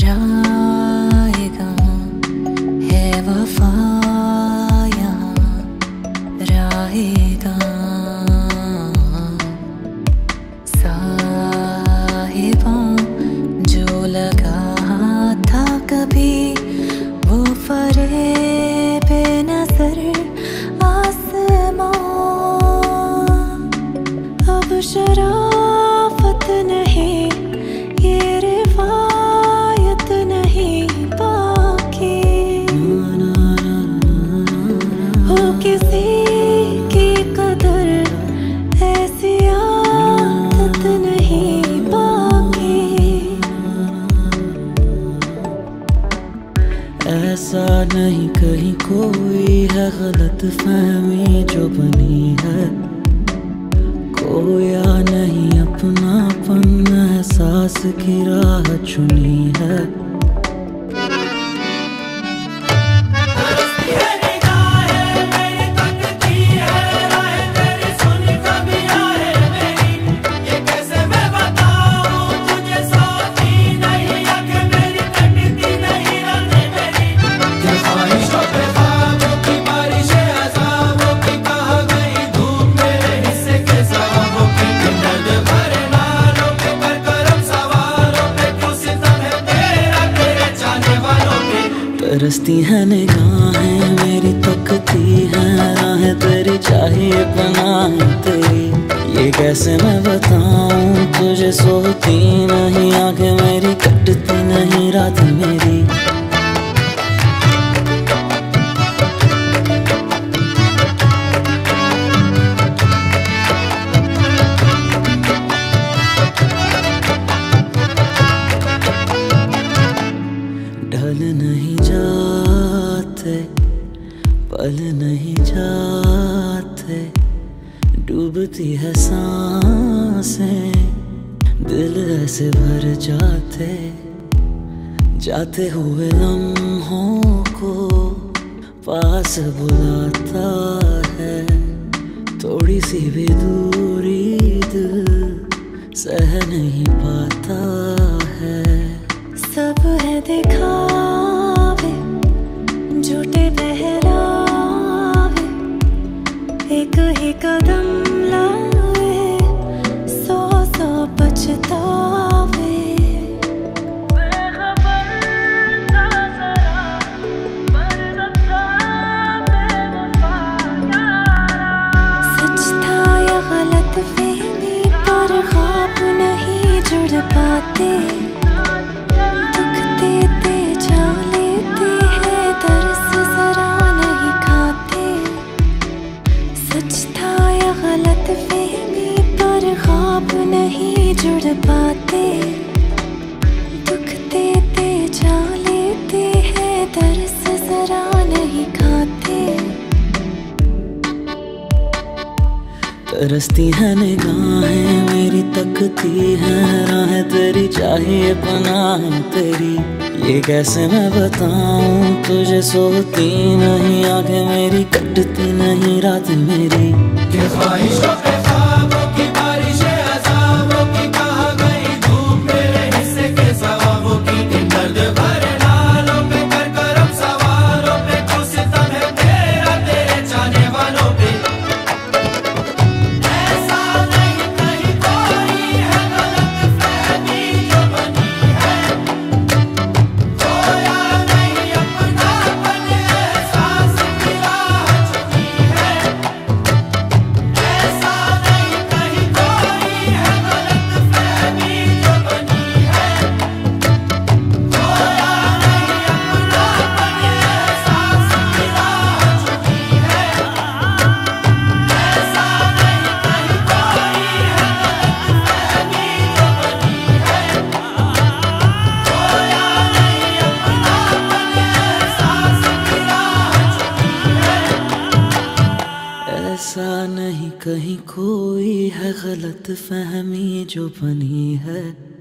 जाएगा है वफा यहाँ रहेगा। साहिबा जो लगा था कभी वो फरेब नजर आसमां अब शराफत नहीं, ये रिवायत नहीं बाकी हो किसी की कदर, ऐसी आदत नहीं बाकी। ऐसा नहीं कहीं कोई है गलत फहमी जो बनी है, खोया नहीं अपनापन एहसास की राह चुनी है। तरसती है निगाहें मेरी, तकती है राहें तेरी, चाहिए पनाह तेरी। ये कैसे मैं बताऊं तुझे, सोती नहीं आंखें मेरी, कटती नहीं रात मेरी। ढल नहीं जाते पल नहीं जाते, डूबती है सांसें दिल ऐसे भर जाते, जाते हुए लम्हों को पास बुलाता है। थोड़ी सी भी दूरी दिल सह नहीं पाता है। सब है दिखावे झूठे पहरावे, एक ही कदम लाए सौ सौ पछतावे। सच था या गलत फहमी पर ख्वाब नहीं जुड़ पाते, नहीं जुड़ पाते, दुख देते जा लेते हैं, दर्द जरा नहीं खाते। तरसती है निगाहें मेरी, तकती है राहें तेरी, चाहिए पनाह तेरी। ये कैसे मैं बताऊं तुझे, सोती नहीं आंखें मेरी, कटती नहीं रात मेरी। ऐसा नहीं कहीं कोई है गलत फहमी जो बनी है।